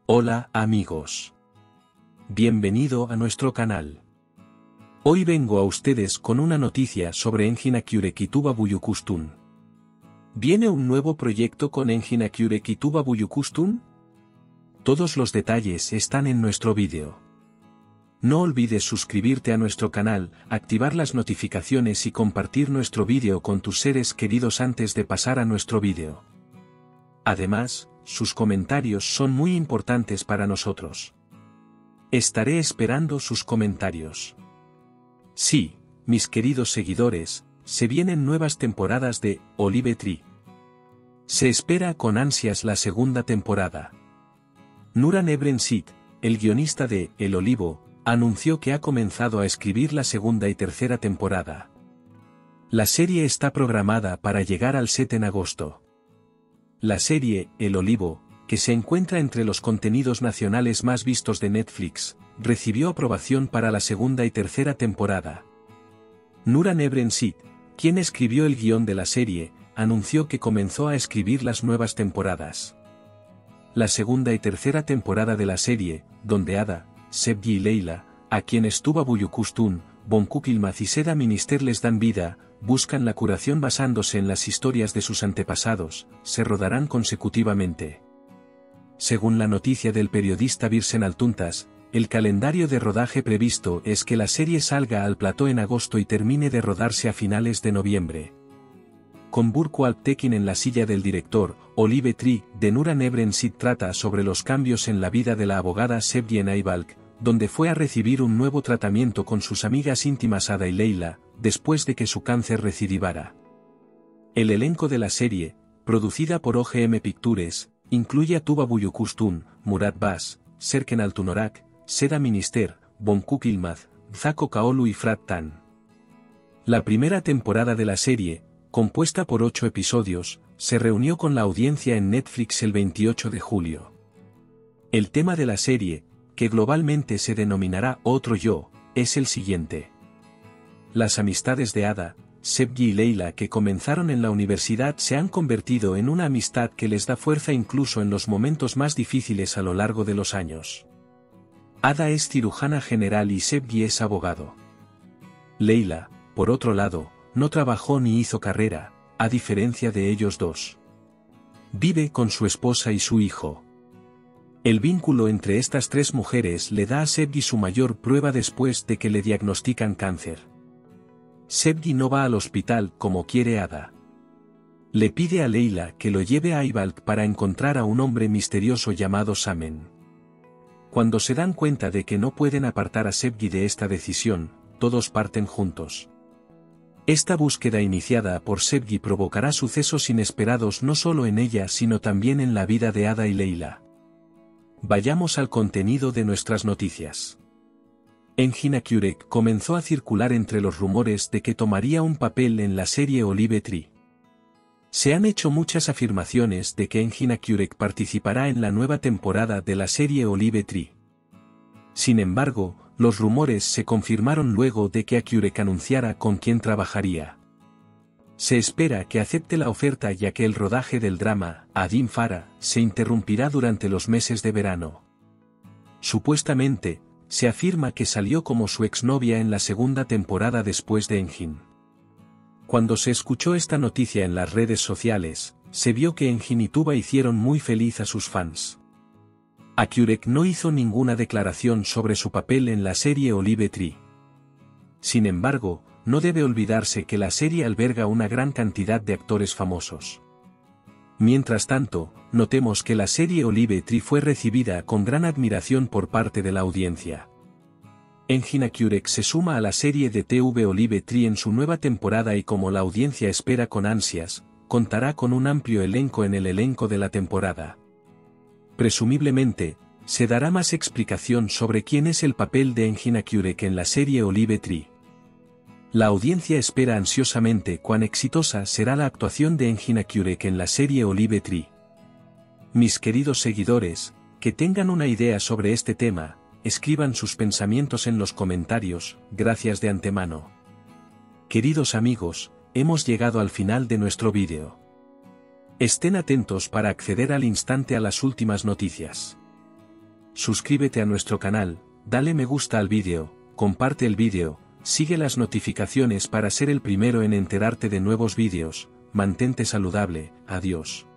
Hola amigos. Bienvenido a nuestro canal. Hoy vengo a ustedes con una noticia sobre Engin Akyurek y Tuba Büyüküstün. ¿Viene un nuevo proyecto con Engin Akyurek y Tuba Büyüküstün? Todos los detalles están en nuestro vídeo. No olvides suscribirte a nuestro canal, activar las notificaciones y compartir nuestro vídeo con tus seres queridos antes de pasar a nuestro vídeo. Además, sus comentarios son muy importantes para nosotros. Estaré esperando sus comentarios. Sí, mis queridos seguidores, se vienen nuevas temporadas de Olive Tree. Se espera con ansias la segunda temporada. Nuran Evrensit, el guionista de El Olivo, anunció que ha comenzado a escribir la segunda y tercera temporada. La serie está programada para llegar al set en agosto. La serie, El Olivo, que se encuentra entre los contenidos nacionales más vistos de Netflix, recibió aprobación para la segunda y tercera temporada. Nuran Evrensit, quien escribió el guión de la serie, anunció que comenzó a escribir las nuevas temporadas. La segunda y tercera temporada de la serie, donde Ada, Sevgi y Leyla, a quienes Tuba Büyüküstün, Bonkuk Yılmaz y Seda Minister les dan vida, buscan la curación basándose en las historias de sus antepasados, se rodarán consecutivamente. Según la noticia del periodista Birsen Altuntas, el calendario de rodaje previsto es que la serie salga al plató en agosto y termine de rodarse a finales de noviembre. Con Burcu Alptekin en la silla del director, Olive Tree, de Nuran Evrensit trata sobre los cambios en la vida de la abogada Sevgi en Ayvalık, donde fue a recibir un nuevo tratamiento con sus amigas íntimas Ada y Leyla, después de que su cáncer recidivara. El elenco de la serie, producida por OGM Pictures, incluye a Tuba Büyüküstün, Murat Bas, Serkan Altunorak, Seda Minister, Bonkuk Yılmaz, Zako Kaolu y Fırat Tan. La primera temporada de la serie, compuesta por 8 episodios, se reunió con la audiencia en Netflix el 28 de julio. El tema de la serie, que globalmente se denominará Otro Yo, es el siguiente. Las amistades de Ada, Sevgi y Leyla que comenzaron en la universidad se han convertido en una amistad que les da fuerza incluso en los momentos más difíciles a lo largo de los años. Ada es cirujana general y Sevgi es abogado. Leyla, por otro lado, no trabajó ni hizo carrera, a diferencia de ellos dos. Vive con su esposa y su hijo. El vínculo entre estas tres mujeres le da a Sevgi su mayor prueba después de que le diagnostican cáncer. Sevgi no va al hospital como quiere Ada. Le pide a Leyla que lo lleve a Ayvalık para encontrar a un hombre misterioso llamado Samen. Cuando se dan cuenta de que no pueden apartar a Sevgi de esta decisión, todos parten juntos. Esta búsqueda iniciada por Sevgi provocará sucesos inesperados no solo en ella sino también en la vida de Ada y Leyla. Vayamos al contenido de nuestras noticias. Engin Akyurek comenzó a circular entre los rumores de que tomaría un papel en la serie Olive Tree. Se han hecho muchas afirmaciones de que Engin Akyurek participará en la nueva temporada de la serie Olive Tree. Sin embargo, los rumores se confirmaron luego de que Akyurek anunciara con quién trabajaría. Se espera que acepte la oferta ya que el rodaje del drama, Adim Farah, se interrumpirá durante los meses de verano. Supuestamente, se afirma que salió como su exnovia en la segunda temporada después de Engin. Cuando se escuchó esta noticia en las redes sociales, se vio que Engin y Tuba hicieron muy feliz a sus fans. Akyurek no hizo ninguna declaración sobre su papel en la serie Olive Tree. Sin embargo, no debe olvidarse que la serie alberga una gran cantidad de actores famosos. Mientras tanto, notemos que la serie Olive Tree fue recibida con gran admiración por parte de la audiencia. Engin Akyurek se suma a la serie de TV Olive Tree en su nueva temporada y como la audiencia espera con ansias, contará con un amplio elenco en el elenco de la temporada. Presumiblemente, se dará más explicación sobre quién es el papel de Engin Akyurek en la serie Olive Tree. La audiencia espera ansiosamente cuán exitosa será la actuación de Engin Akyurek en la serie Olive Tree. Mis queridos seguidores, que tengan una idea sobre este tema, escriban sus pensamientos en los comentarios, gracias de antemano. Queridos amigos, hemos llegado al final de nuestro vídeo. Estén atentos para acceder al instante a las últimas noticias. suscríbete a nuestro canal, dale me gusta al vídeo, comparte el vídeo, sigue las notificaciones para ser el primero en enterarte de nuevos vídeos, mantente saludable, adiós.